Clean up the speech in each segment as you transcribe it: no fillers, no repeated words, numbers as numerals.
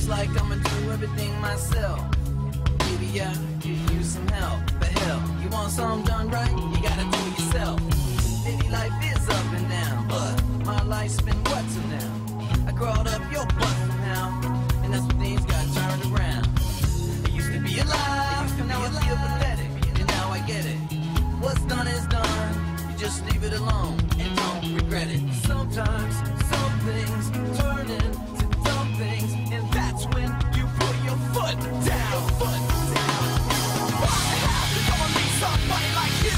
Looks like I'ma do everything myself. Maybe I could use some help, but hell, you want something done right, you gotta do it yourself. Maybe life is up and down, but my life's been what till now? I crawled up your butt somehow, and that's when things got turned around. I used to be alive, now I feel pathetic, and now I get it. What's done is done, you just leave it alone, and don't regret it. Sometimes, some things turn into dumb things, and that's when you put your foot down. Why'd you have to go and meet somebody like you?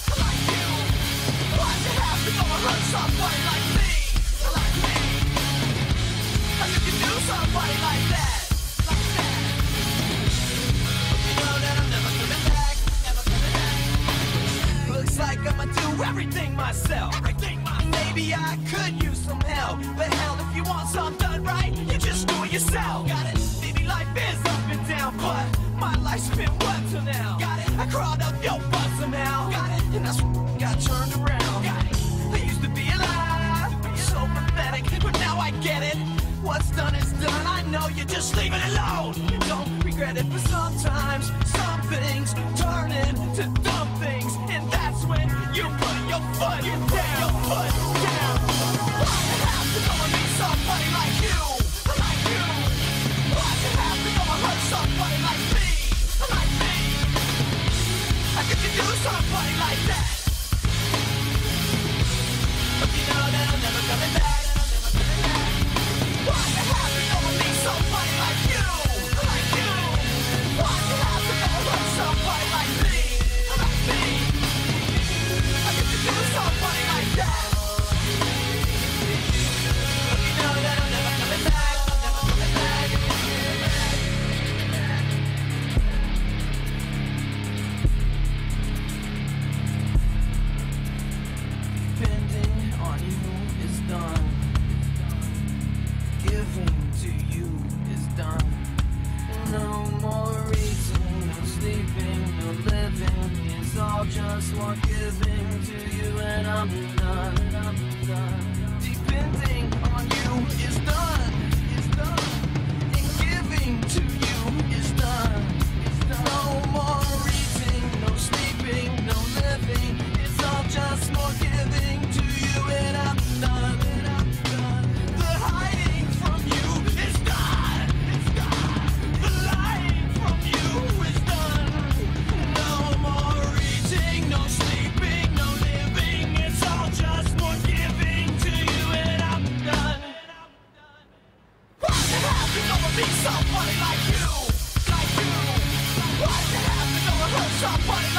Why'd you have to go and hurt somebody like me? How you can do somebody like that? You know that I'm never coming back. Looks like I'ma do everything myself. Maybe I could use some help, but hell, if you want something done right, you just do it yourself. Got it? Maybe life is up and down, but my life's been what till now? Got it? I crawled up your butt somehow. Got it? And that's when got turned around. Got it? I used to be alive, so pathetic, but now I get it. What's done is done, I know you just leave it alone. You don't regret it, but sometimes some things turn into dumb things, and that's when you put your foot down. Why'd you have to go and meet somebody like you? Why'd you have to go and hurt somebody like me? How could you do somebody like that? But you know that I'm never coming back. Why'd you have to go and meet somebody like you? Why'd you have to go and hurt somebody like me? How could you do somebody like that? But you know that I'm never coming back. Depending on you is done. Giving to you is done. No more eating, no sleeping, no living. It's all just more giving to you, and I'm done. Depending on you is done. And giving to you is done. No more eating, no sleeping, no living. It's all just more giving to you, and I'm done. The hiding from you is done. The lying from you is done. No more eating, no sleeping, no living. It's all just more giving to you, and I'm done. Why'd you have to go and meet somebody like you? Why'd you have to go and hurt somebody